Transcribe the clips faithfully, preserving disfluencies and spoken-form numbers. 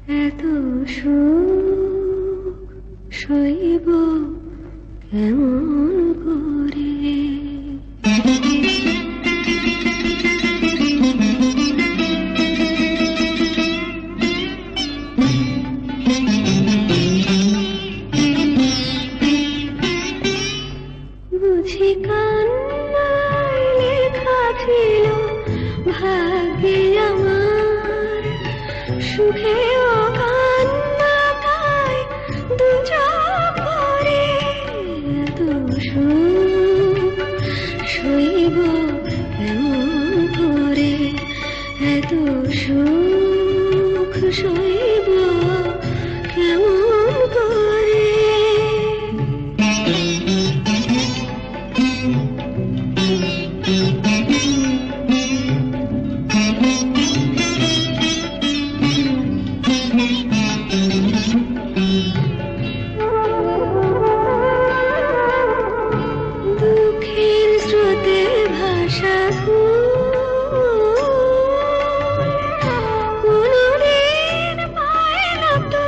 এত সুখ সইব কেমন করে। বুঝি কান্নায় লেখা ছিল ভাগ্যে আমার, সুখেও কান্না তাই দু চোখ ভরে। এত সুখ সইব কেমন করে, এত সুখ সইব কেমন করে। দুঃখের স্রোতে ভাষা কোনদিন পায় না তো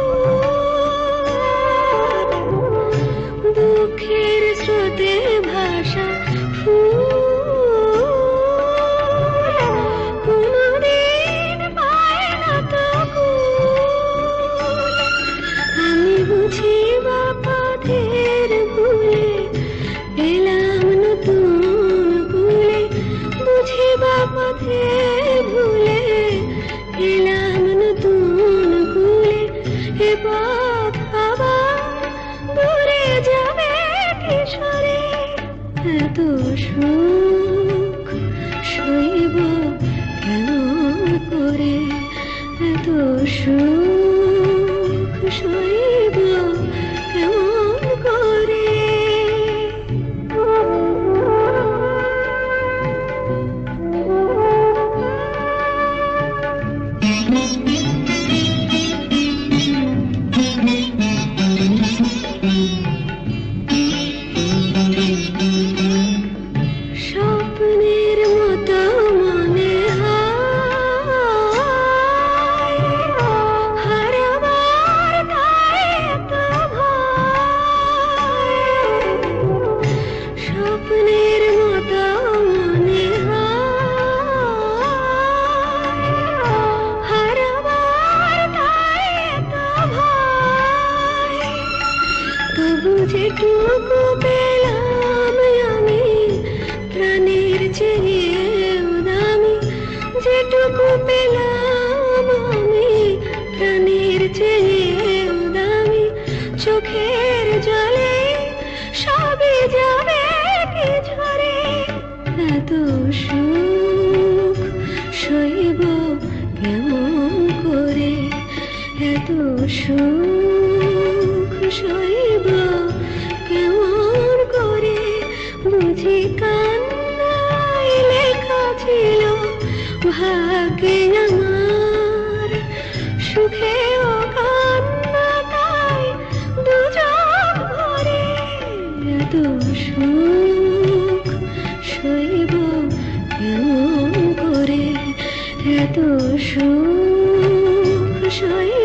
দুঃখের স্রোতে ভাষা কোনদিন পায় না তো আমি বুঝি বা পথের ভুলে এলাম নতুন ভুলে, বুঝি বা পথের ভুলে এলাম নতুন ভুলে। এ পথ আবার দূরে যাবে কিশোরে। এত সুখ সইব কেমন করে, এত সুখ সইব কেমন করে। স্বপ্নের মতো মনে হয় হারাবার তাই এত ভয়। স্বপ্নের মতো মনে হয় হারাবার তাই এত ভয়। তবু যেটুকু পেলাম আমি প্রাণের চেয়েও দামি, যেটুকু পেলাম আমি প্রাণের চেয়েও দামি। চোখের জলে সবই যাবে কি ঝরে। এত সুখ সইব কেমন করে, এত সুখ সইব কেমন করে। বুঝি কান্নায় লেখা ছিল ভাগ্যে আমার, সুখেও কান্না তাই দু চোখ ভরে। এত সুখ সইব কেমন করে, এত সুখ সইব